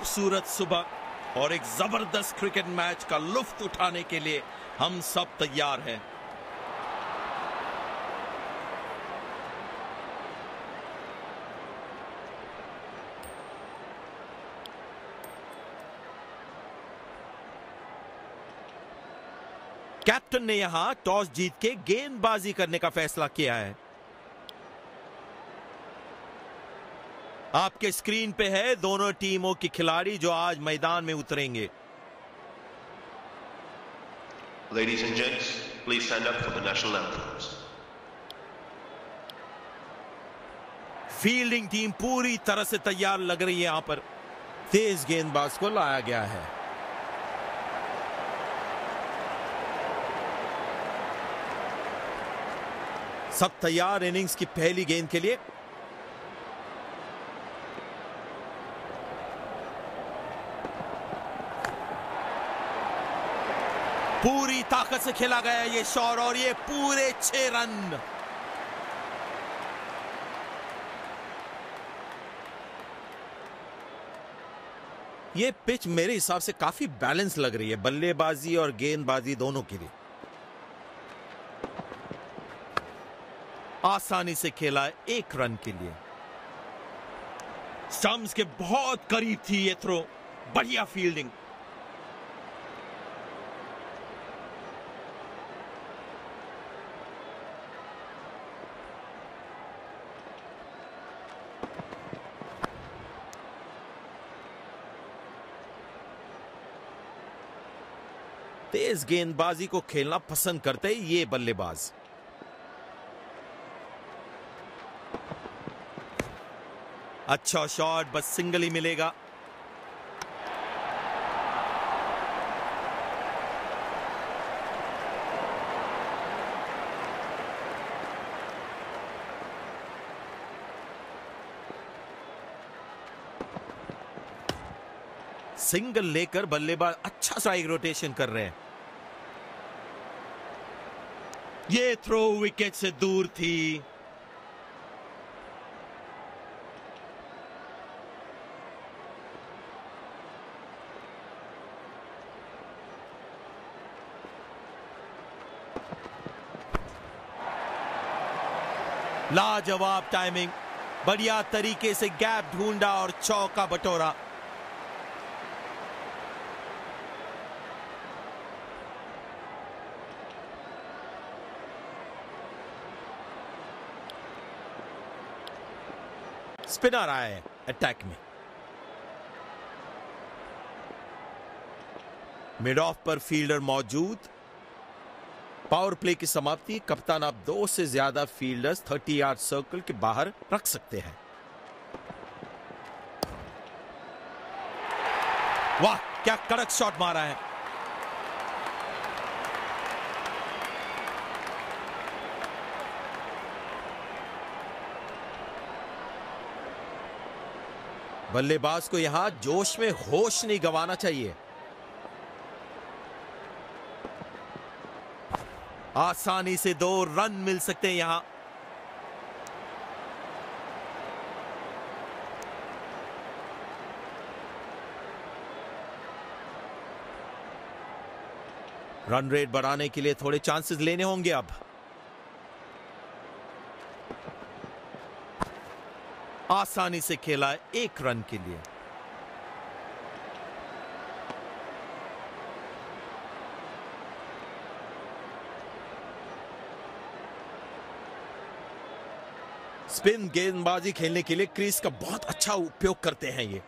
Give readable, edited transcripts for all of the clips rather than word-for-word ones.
खूबसूरत सुबह और एक जबरदस्त क्रिकेट मैच का लुत्फ उठाने के लिए हम सब तैयार हैं। कैप्टन ने यहां टॉस जीत के गेंदबाजी करने का फैसला किया है। आपके स्क्रीन पे है दोनों टीमों के खिलाड़ी जो आज मैदान में उतरेंगे। Ladies and gents, please stand up for the national anthems. Fielding team पूरी तरह से तैयार लग रही है। यहां पर तेज गेंदबाज को लाया गया है। सब तैयार इनिंग्स की पहली गेंद के लिए। पूरी ताकत से खेला गया ये शॉट और ये पूरे 6 रन। ये पिच मेरे हिसाब से काफी बैलेंस लग रही है बल्लेबाजी और गेंदबाजी दोनों के लिए। आसानी से खेला 1 रन के लिए। स्टंप्स के बहुत करीब थी ये थ्रो। बढ़िया फील्डिंग। तेज गेंदबाजी को खेलना पसंद करते हैं ये बल्लेबाज। अच्छा शॉट, बस सिंगल ही मिलेगा। सिंगल लेकर बल्लेबाज अच्छा स्ट्राइक रोटेशन कर रहे हैं। ये थ्रो विकेट से दूर थी। लाजवाब टाइमिंग। बढ़िया तरीके से गैप ढूंढा और चौका बटोरा। स्पिनर आए हैं अटैक में। मिड ऑफ पर फील्डर मौजूद। पावर प्ले की समाप्ति। कप्तान आप 2 से ज्यादा फील्डर्स 30 यार्ड सर्कल के बाहर रख सकते हैं। वाह, क्या कड़क शॉट मारा है। बल्लेबाज को यहां जोश में होश नहीं गंवाना चाहिए। आसानी से 2 रन मिल सकते हैं यहां। रन रेट बढ़ाने के लिए थोड़े चांसेस लेने होंगे अब। आसानी से खेला 1 रन के लिए। स्पिन गेंदबाजी खेलने के लिए क्रीज का बहुत अच्छा उपयोग करते हैं ये।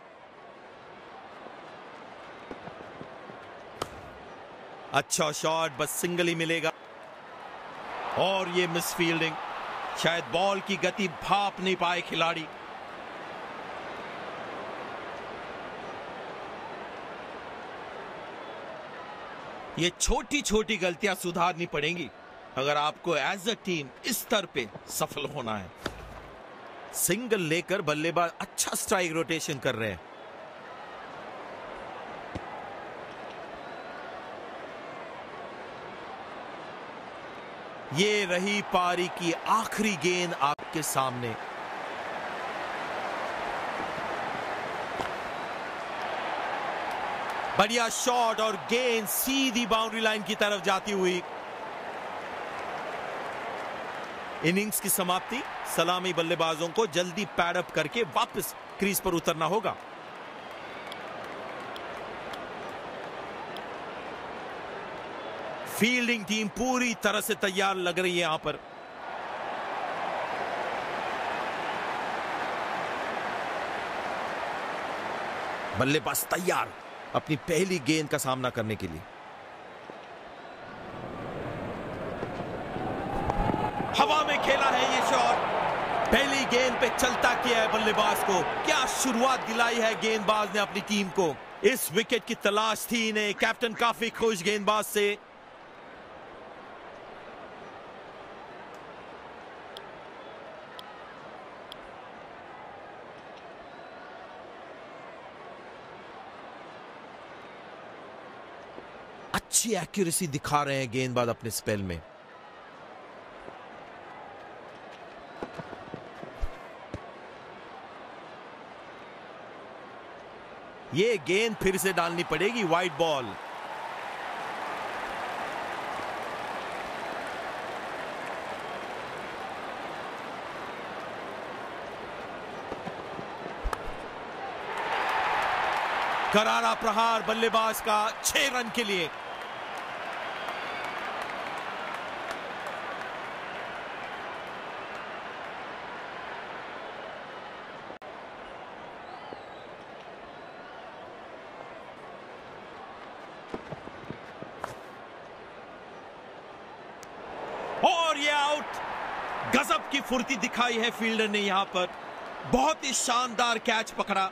अच्छा शॉट, बस सिंगल ही मिलेगा। और ये मिस फील्डिंग। शायद बॉल की गति भाप नहीं पाए खिलाड़ी। ये छोटी छोटी गलतियां सुधारनी पड़ेंगी अगर आपको एज अ टीम इस स्तर पे सफल होना है। सिंगल लेकर बल्लेबाज अच्छा स्ट्राइक रोटेशन कर रहे हैं। ये रही पारी की आखिरी गेंद आपके सामने। बढ़िया शॉट और गेंद सीधी बाउंड्री लाइन की तरफ जाती हुई। इनिंग्स की समाप्ति। सलामी बल्लेबाजों को जल्दी पैडअप करके वापस क्रीज पर उतरना होगा। फील्डिंग टीम पूरी तरह से तैयार लग रही है यहां पर। बल्लेबाज तैयार अपनी पहली गेंद का सामना करने के लिए। हवा में खेला है ये शॉट। पहली गेंद पे चलता किया है बल्लेबाज को। क्या शुरुआत दिलाई है गेंदबाज ने अपनी टीम को। इस विकेट की तलाश थी इन्हें। कैप्टन काफी खुश गेंदबाज से। अच्छी एक्यूरेसी दिखा रहे हैं गेंदबाज अपने स्पेल में। ये गेंद फिर से डालनी पड़ेगी। Wide ball. करारा प्रहार बल्लेबाज का 6 रन के लिए। और ये आउट। गजब की फुर्ती दिखाई है फील्डर ने यहां पर। बहुत ही शानदार कैच पकड़ा।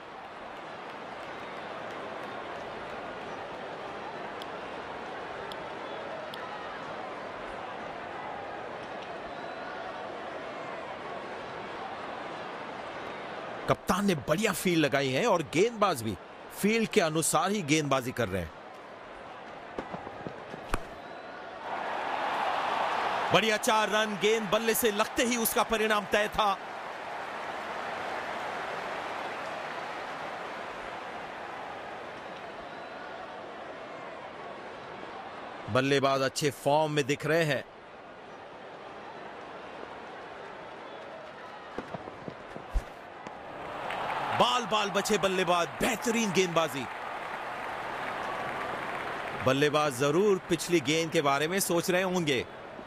कप्तान ने बढ़िया फील्ड लगाई है और गेंदबाज भी फील्ड के अनुसार ही गेंदबाजी कर रहे हैं। बढ़िया 4 रन। गेंद बल्ले से लगते ही उसका परिणाम तय था। बल्लेबाज अच्छे फॉर्म में दिख रहे हैं। बाल बचे बल्लेबाज। बेहतरीन गेंदबाजी। बल्लेबाज जरूर पिछली गेंद के बारे में सोच रहे होंगे।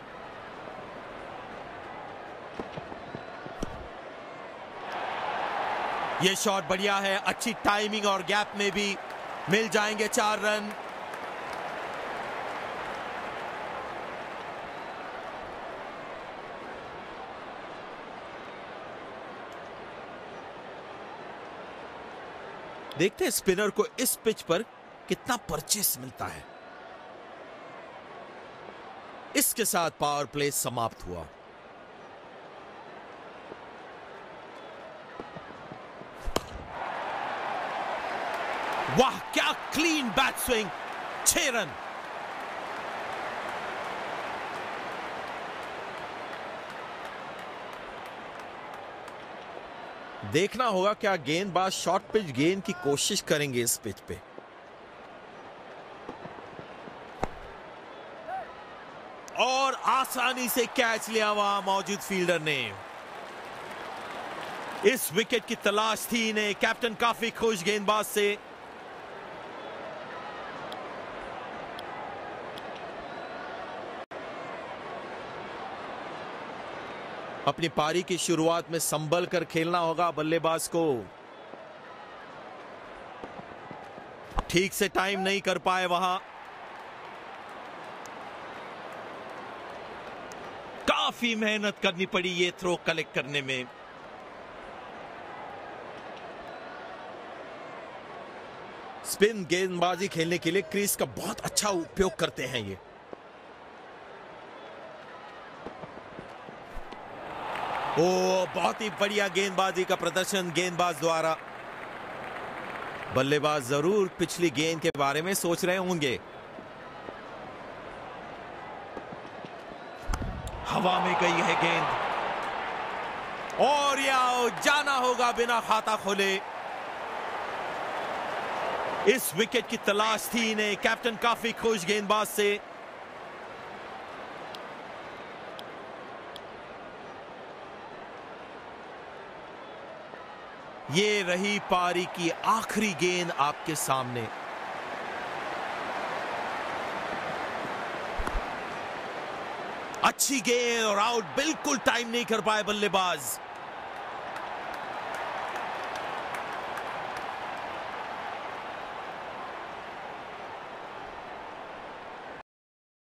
यह शॉट बढ़िया है। अच्छी टाइमिंग और गैप में भी मिल जाएंगे 4 रन। देखते हैं स्पिनर को इस पिच पर कितना परचेस मिलता है। इसके साथ पावर प्ले समाप्त हुआ। वाह क्या क्लीन बैट स्विंग। 6 रन। देखना होगा क्या गेंदबाज शॉर्ट पिच गेंद की कोशिश करेंगे इस पिच पे। और आसानी से कैच लिया वहां मौजूद फील्डर ने। इस विकेट की तलाश थी इन्हें। कैप्टन काफी खुश गेंदबाज से। अपनी पारी की शुरुआत में संभल कर खेलना होगा बल्लेबाज को। ठीक से टाइम नहीं कर पाए वहां। काफी मेहनत करनी पड़ी ये थ्रो कलेक्ट करने में। स्पिन गेंदबाजी खेलने के लिए क्रीज का बहुत अच्छा उपयोग करते हैं ये। ओ बहुत ही बढ़िया गेंदबाजी का प्रदर्शन गेंदबाज द्वारा। बल्लेबाज जरूर पिछली गेंद के बारे में सोच रहे होंगे। हवा में गई है गेंद और या जाना होगा बिना खाता खोले। इस विकेट की तलाश थी इन्हें। कैप्टन काफी खुश गेंदबाज से। ये रही पारी की आखिरी गेंद आपके सामने। अच्छी गेंद और आउट। बिल्कुल टाइम नहीं कर पाए बल्लेबाज।